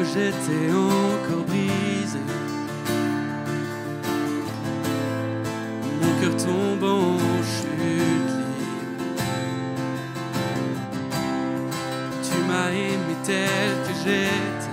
j'étais encore brisé, mon cœur tombe en chute libre. Tu m'as aimé tel que j'étais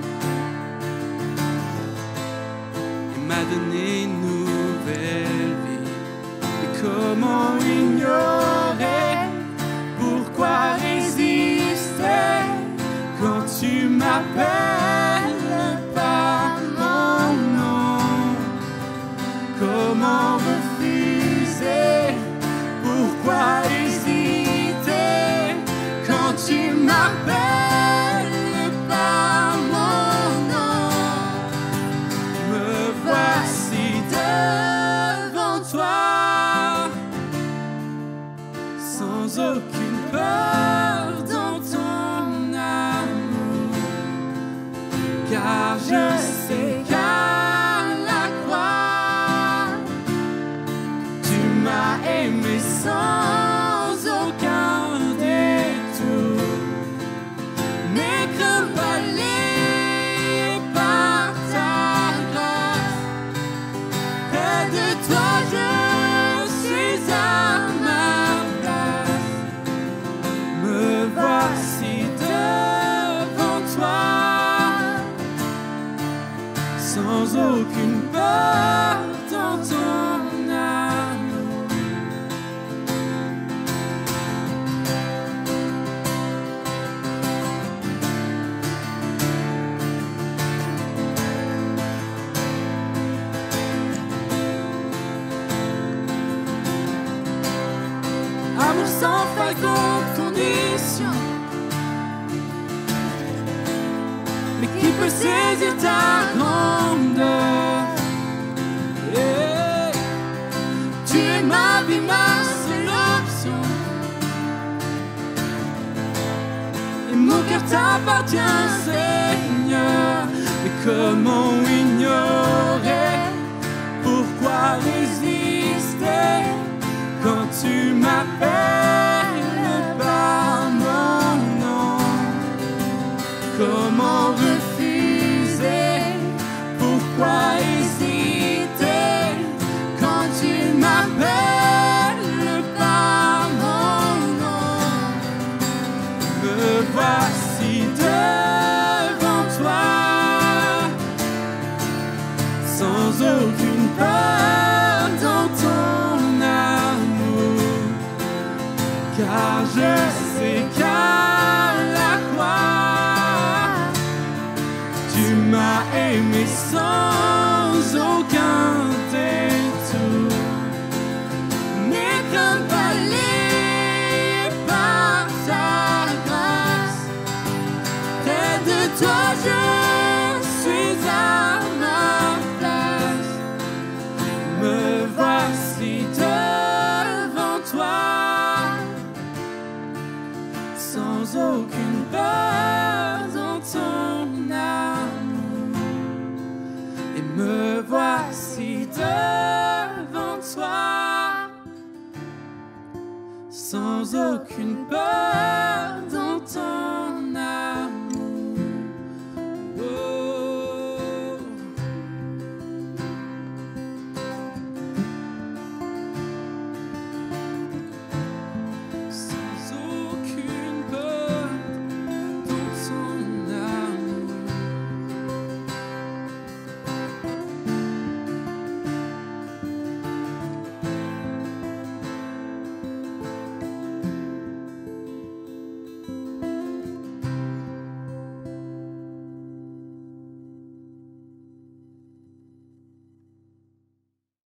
et m'as donné une nouvelle vie. Mais comment ignorer, pourquoi résister quand tu m'appelles par mon nom? Comment refuser, pourquoi hésiter quand tu m'appelles par mon nom? Me voici devant toi, sans aucune peur dans ton amour, car je sais qu'à la croix, tu m'as aimé sans aucun détour. Mais crains pas les par ta grâce, près de toi je suis à ma place. Me voici devant toi, sans aucune peur dans ton amour. Amour sans faille, sans condition, mais qui peut saisir ta grandeur? Yeah. Tu es ma vie, ma seule option, et mon cœur t'appartient, Seigneur. Mais comment ignorer, pourquoi résister quand tu m'appelles par mon nom? Comment refuser, pourquoi hésiter quand tu m'appelles par mon nom? Me voici devant toi, sans aucune peur dans ton amour, car je sais qu'à la croix, tu m'as aimé sans aucun détour. Mais crains pas les par ta grâce, près de toi je suis à ma place. Me voici devant toi, sans aucune peur dans ton amour. Et me voici devant toi, sans aucune peur